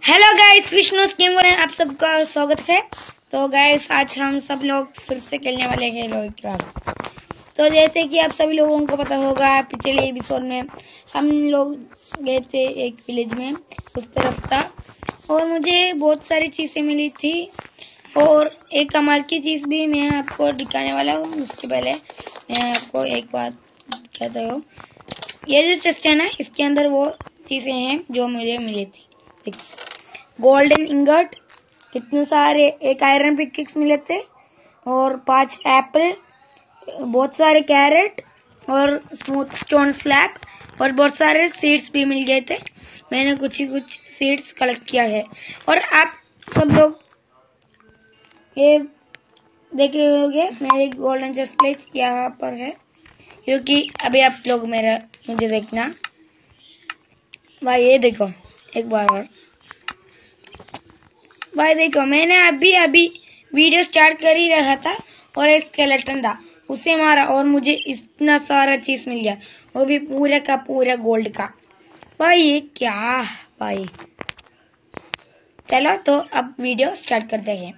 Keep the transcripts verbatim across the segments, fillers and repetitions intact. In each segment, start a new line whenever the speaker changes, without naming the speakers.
Hello guys, Vishnu scheme में आप सबका स्वागत है। तो गाइस, आज हम सब लोग फिर से खेलने वाले हैं हेरोइक क्राफ्ट। तो जैसे कि आप सभी लोगों को पता होगा, पिछले एपिसोड में हम लोग गए थे एक विलेज में, उस तरफ था और मुझे बहुत सारी चीजें मिली थी और एक कमाल की चीज भी मैं आपको दिखाने वाला हूँ। उसके पहले मैं आपको एक बात कहता हूँ, ये जो चेस्ट है ना, इसके अंदर वो चीजें हैं जो मुझे मिली थी। गोल्डन इंगट, कितने सारे, एक आयरन पिकिक्स मिले थे और पांच एप्पल, बहुत सारे कैरेट और स्मूथ स्टोन स्लैब और बहुत सारे सीड्स भी मिल गए थे। मैंने कुछ ही कुछ सीड्स कलेक्ट किया है और आप सब लोग ये देख रहे होंगे, मेरे गोल्डन चेस्ट प्लेट यहाँ पर है, क्योंकि अभी आप लोग मेरा मुझे देखना भाई, ये देखो एक बार और भाई देखो, मैंने अभी अभी वीडियो स्टार्ट कर ही रहा था और एक स्केलेटन था, उसे मारा और मुझे इतना सारा चीज मिल गया, वो भी पूरे का पूरा गोल्ड का। भाई ये क्या भाई। चलो तो अब वीडियो स्टार्ट करते हैं।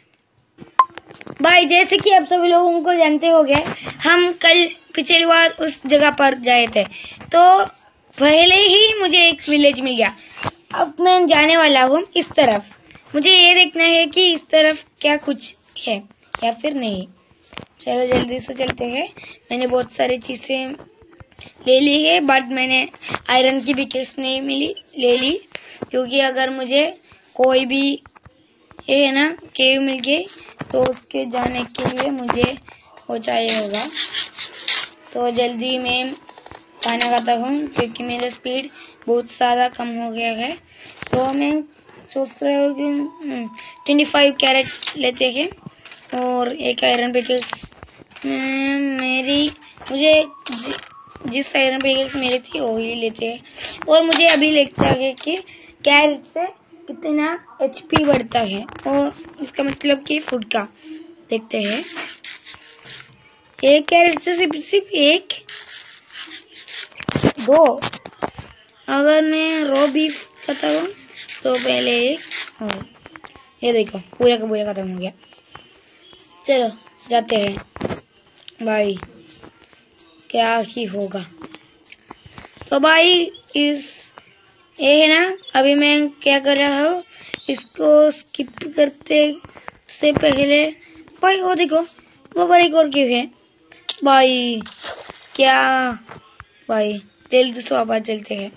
भाई जैसे कि आप सभी लोगों को जानते होंगे, हम कल पिछली बार उस जगह पर गए थे, तो पहले ही मुझे एक विलेज मिल गया। अब मैं जाने वाला हूँ इस तरफ। मुझे ये देखना है कि इस तरफ क्या कुछ है या फिर नहीं। चलो जल्दी से चलते हैं। मैंने बहुत सारी चीजें ले ली है, बट मैंने आयरन की पिकेक्स नहीं मिली ले ली, क्योंकि अगर मुझे कोई भी ये है ना केव मिल गई तो उसके जाने के लिए मुझे वो चाहिए होगा। तो जल्दी मैं खाना खाता हूँ, क्योंकि मेरा स्पीड बहुत ज्यादा कम हो गया है। तो मैं सोच रहा हूँ कि ट्वेंटी फाइव कैरेट लेते हैं और एक आयरन पिकेक्स मेरी, मुझे जिस आयरन पिकेक्स मेरी थी वो ही लेते हैं। और मुझे अभी लगता है कि कैरेट से कितना एचपी बढ़ता है, और इसका मतलब कि फूड का देखते हैं। एक कैरेट से सिर्फ सिर्फ एक दो, अगर मैं रो बीफ खाता हूँ तो पहले एक और ये देखो पूरा का पूरा खत्म हो गया। चलो जाते हैं भाई, क्या ही होगा। तो भाई इस ये है ना, अभी मैं क्या कर रहा हूँ, इसको स्किप करते से पहले भाई वो देखो, वो पर एक और क्यों है भाई, क्या भाई, जल्दी से वापस चलते हैं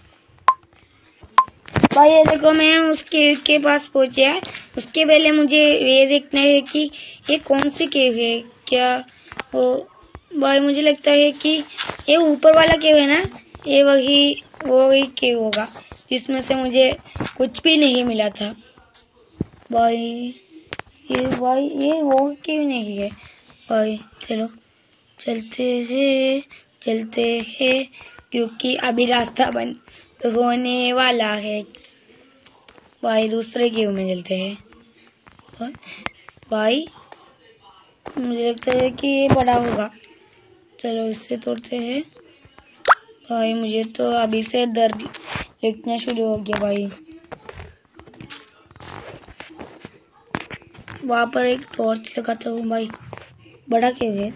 भाई। ये देखो मैं उसके के पास पहुंचा। उसके पहले मुझे ये देखना है कि ये कौन सी केव है। क्या वो भाई, मुझे लगता है कि ये ऊपर वाला केव है ना, ये वही वो वही केव होगा जिसमें से मुझे कुछ भी नहीं मिला था भाई। ये भाई ये वो केव नहीं है भाई। चलो चलते हैं चलते हैं, क्योंकि अभी रास्ता बंद होने वाला है भाई। दूसरे केव में चलते हैं भाई, मुझे लगता है कि ये बड़ा होगा। चलो इससे तोड़ते हैं भाई। मुझे तो अभी से दर्द लगना शुरू हो गया भाई। वहां पर एक टॉर्च लगाता हूँ भाई। बड़ा केव है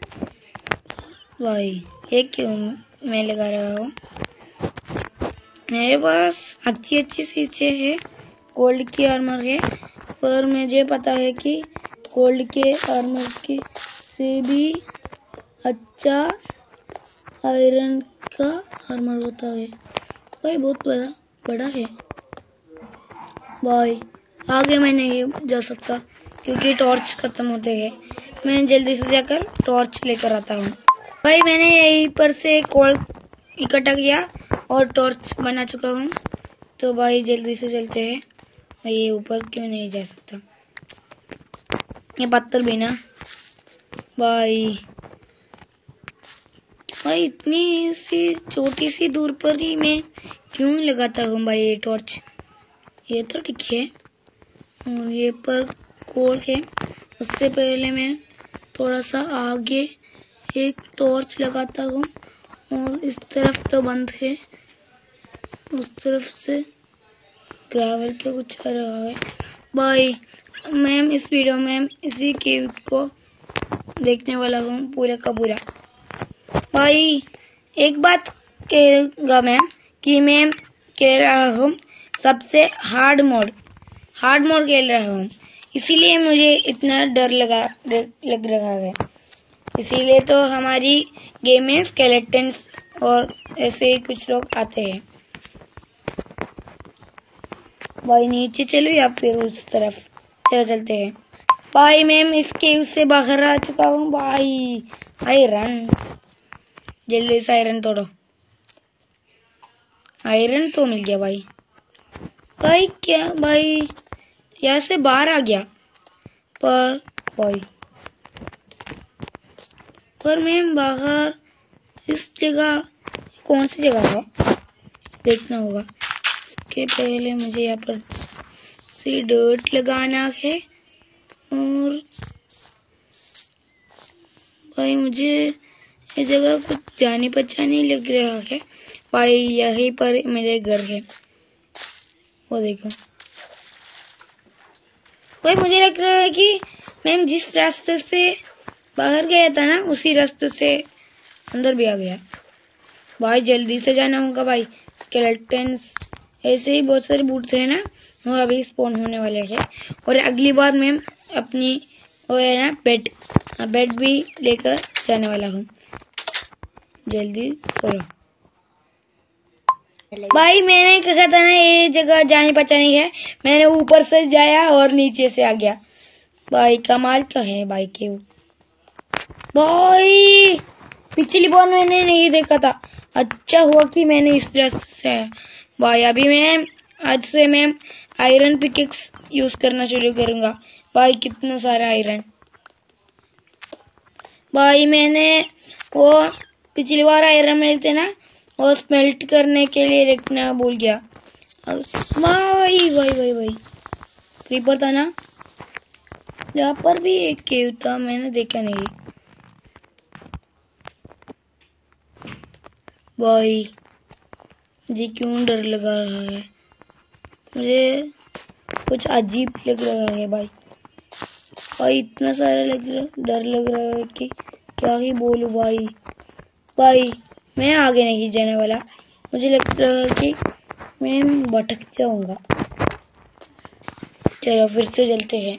भाई, एक केव मैं लगा रहा हूँ। मेरे पास अच्छी अच्छी चीजें है, गोल्ड की आर्मर है, पर मुझे पता है कि गोल्ड के आर्मर की से भी अच्छा आयरन का आर्मर होता है भाई। बहुत बड़ा बड़ा है भाई। आगे मैं नहीं जा सकता क्योंकि टॉर्च खत्म होते हैं। मैं जल्दी से जाकर टॉर्च लेकर आता हूँ भाई। मैंने यहीं पर से कोल इकट्ठा किया और टॉर्च बना चुका हूँ। तो भाई जल्दी से चलते हैं। मैं ये ऊपर क्यों नहीं जा सकता, ये पत्थर भी ना भाई। भाई इतनी सी छोटी सी दूर पर ही मैं क्यों लगाता हूँ भाई ये टॉर्च। ये तो ठीक है और ये पर कोल है। उससे पहले मैं थोड़ा सा आगे एक टॉर्च लगाता हूँ और इस तरफ तो बंद है, उस तरफ से ग्रेवल के कुछ आ रहा है भाई। मैम इस वीडियो में इसी केव को देखने वाला हूँ पूरा का पूरा। भाई एक बात कहेगा मैम कि मैं कह रहा हूँ सबसे हार्ड मोड हार्ड मोड खेल रहा हूँ, इसीलिए मुझे इतना डर लगा लग रहा है। इसीलिए तो हमारी गेम में स्केलेटन्स और ऐसे कुछ लोग आते हैं। भाई नीचे चलो या फिर उस तरफ चलो चलते हैं। भाई मैम इसके उससे बाहर आ चुका हूँ भाई। आयरन जल्दी से आयरन तोड़ो। आयरन तो मिल गया भाई। भाई क्या भाई यहाँ से बाहर आ गया पर भाई पर मैम बाहर इस जगह कौन सी जगह है देखना होगा। इसके पहले मुझे यहाँ पर सी डर्ट लगाना है और भाई मुझे ये जगह कुछ जानी पहचानी लग रहा है भाई। यहीं पर मेरे घर है, वो देखो भाई। मुझे लग रहा है कि मैं जिस रास्ते से बाहर गया था ना उसी रास्ते से अंदर भी आ गया भाई। जल्दी से जाना होगा भाई। स्केलेटन्स ऐसे ही बहुत सारे बूट्स है ना, वो अभी स्पॉन होने वाले हैं। और अगली बार मैं अपनी वो है ना बेड बेड भी लेकर जाने वाला हूँ। जल्दी करो भाई। मैंने कहा था ना ये जगह जानी पहचानी है, मैंने ऊपर से जाया और नीचे से आ गया भाई। कमाल का है भाई के भाई। पिछली बार मैंने नहीं देखा था, अच्छा हुआ कि मैंने इस तरह से भाई। अभी मैं आज से मैं आयरन पिकेक्स यूज करना शुरू करूंगा भाई। कितना सारा आयरन भाई। मैंने वो पिछली बार आयरन मिलते ना और स्मेल्ट करने के लिए रखना भूल गया भाई। भाई भाई भाई क्रीपर था ना, यहाँ पर भी एक केव था, मैंने देखा नहीं भाई। जी क्यों डर लगा रहा है मुझे, कुछ अजीब लग रहा है भाई। भाई इतना सारा लग रहा डर लग रहा है कि क्या ही बोलूं भाई। भाई मैं आगे नहीं जाने वाला, मुझे लग रहा है कि मैं भटक जाऊंगा। चलो फिर से चलते हैं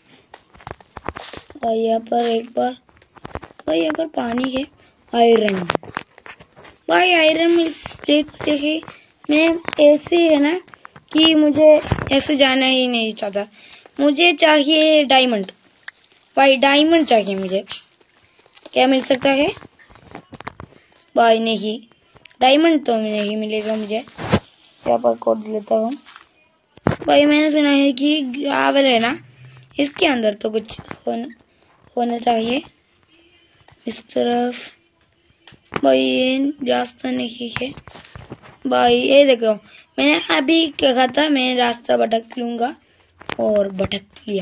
भाई। यहाँ पर एक बार भाई यहाँ पर पानी है। आयरन भाई आयरन में देखते हैं। मैं ऐसे है ना कि मुझे ऐसे जाना ही नहीं चाहता, मुझे चाहिए डायमंड भाई। डायमंड चाहिए मुझे। क्या मिल सकता है भाई? नहीं डायमंड तो नहीं मिलेगा मुझे। यहाँ पर कोड लेता हूँ भाई। मैंने सुना है कि ग्रेवल है ना, इसके अंदर तो कुछ होना होना चाहिए। इस तरफ भाई ये रास्ता नहीं है भाई। ये देखो मैंने अभी कहा था मैं रास्ता भटक लूंगा और भटक लिया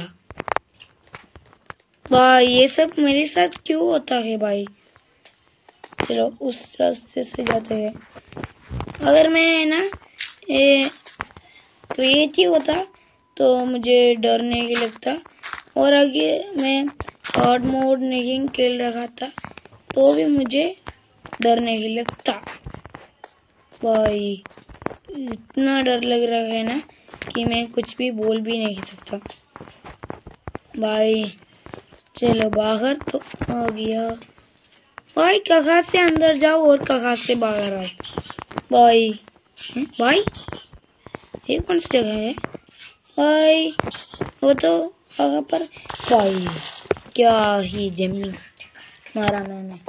भाई। ये सब मेरे साथ क्यों होता है भाई? चलो उस रास्ते से जाते हैं। अगर मैं ना ये क्रिएटिव होता तो मुझे डर नहीं लगता, और आगे मैं हार्ड मोड नहीं खेल रहा था तो भी मुझे डर नहीं लगता भाई। इतना डर लग रहा है ना कि मैं कुछ भी बोल भी नहीं सकता भाई। चलो बाहर तो आ गया भाई। कहाँ से अंदर जाओ और कहाँ से बाहर आए भाई? है? भाई ये कौन सी जगह है भाई? वो तो कहाँ पर भाई? क्या ही जमीन मारा मैंने।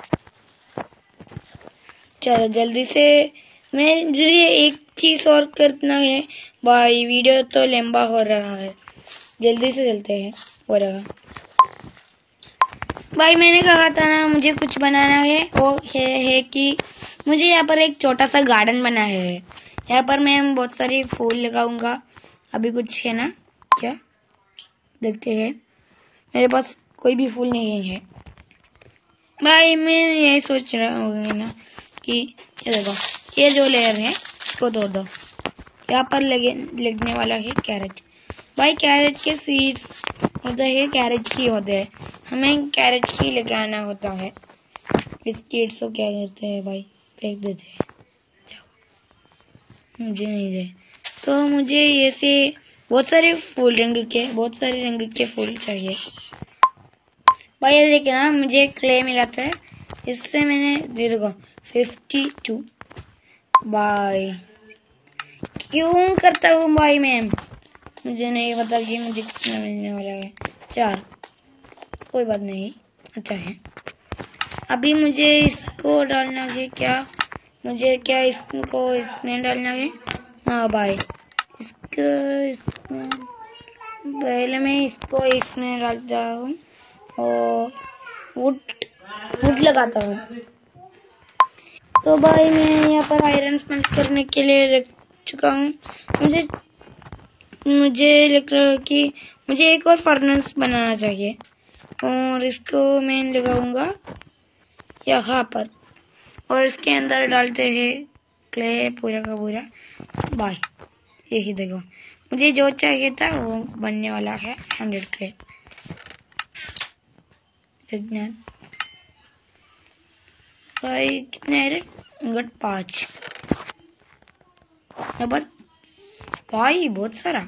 चलो जल्दी से मैं मुझे एक चीज और करना है भाई। वीडियो तो लंबा हो रहा है, जल्दी से चलते हैं। हो रहा भाई मैंने कहा था ना मुझे कुछ बनाना है, वो है, है कि मुझे यहाँ पर एक छोटा सा गार्डन बना है। यहाँ पर मैं बहुत सारे फूल लगाऊंगा। अभी कुछ है ना क्या देखते हैं। मेरे पास कोई भी फूल नहीं है भाई। मैं यही सोच रहा हूँ ना कि ये देखो ये जो लेयर है इसको धो दो। यहाँ पर लगे लगने वाला है कैरेट। भाई कैरेट के सीड्स होते हैं, कैरेट ही होते हैं, हमें कैरेट ही लेके आना होता है। बिस्किट्स को क्या करते हैं भाई, फेंक देते हैं, मुझे नहीं दे। तो मुझे ऐसे बहुत सारे फूल रंग के बहुत सारे रंग के फूल चाहिए भाई। ये देखिए ना, मुझे क्ले मिला था, इससे मैंने दे दूंगा फिफ्टी टू। भाई क्यों करता हूँ भाई मैं, मुझे नहीं पता कि मुझे कितना मिलने वाला है। चार, कोई बात नहीं, अच्छा है। अभी मुझे इसको डालना है, क्या मुझे क्या इसको इसमें डालना है? हाँ भाई, इसको इसमें पहले मैं इसको इसमें डालता हूँ और वुड वुड लगाता हूँ। तो भाई मैं यहाँ पर आयरन स्मेल्ट करने के लिए रख चुका हूँ। मुझे मुझे लग रहा है कि मुझे एक और फर्नेस बनाना चाहिए और इसको मैं लगाऊंगा यहाँ पर और इसके अंदर डालते हैं क्ले पूरा का पूरा। भाई यही देखो, मुझे जो चाहिए था वो बनने वाला है, हंड्रेड क्ले। विज्ञान भाई कितने आयरन, गट पाँच पर भाई, बहुत सारा।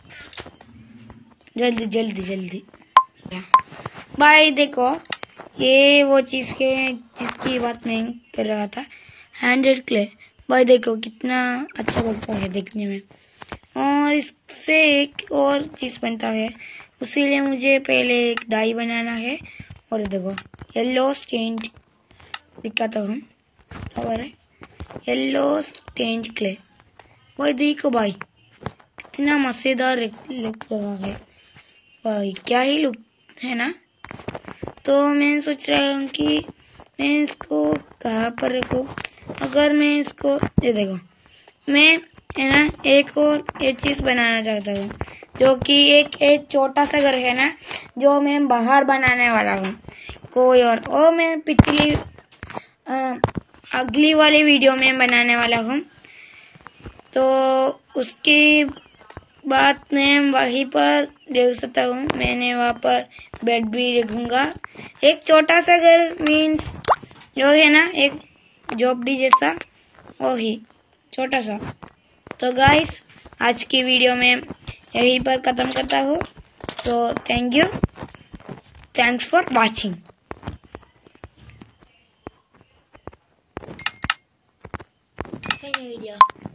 जल्दी जल्दी जल्दी भाई देखो, ये वो चीज के जिसकी बात मैं कर रहा था, हंड्रेड क्ले। भाई देखो कितना अच्छा लगता है देखने में, और इससे एक और चीज बनता है, उसीलिए मुझे पहले एक डाई बनाना है। और देखो येलो स्टेन्ड दिखाता हूँ, खबर है, येलो स्टेन्ड क्ले। भाई देखो भाई कितना मजेदार लग रहा है भाई, क्या ही लुक है ना। तो मैं सोच रहा हूँ कि मैं इसको कहाँ पर रखूँ। अगर मैं इसको ये देखो, मैं है ना एक और एक चीज बनाना चाहता हूँ, जो कि एक एक छोटा सा घर है ना, जो मैं बाहर बनाने वाला हूँ कोई और वो मैं पिछली अगली वाली वीडियो में बनाने वाला हूँ। तो उसके बाद मैं वहीं पर देख सकता हूँ, मैंने वहाँ पर बेड भी रखूंगा। एक छोटा सा घर मीन्स जो है ना, एक झोपड़ी जैसा, वो ही छोटा सा। तो गाइस आज की वीडियो में यहीं पर खत्म करता हूँ। तो thank you, thanks for watching video.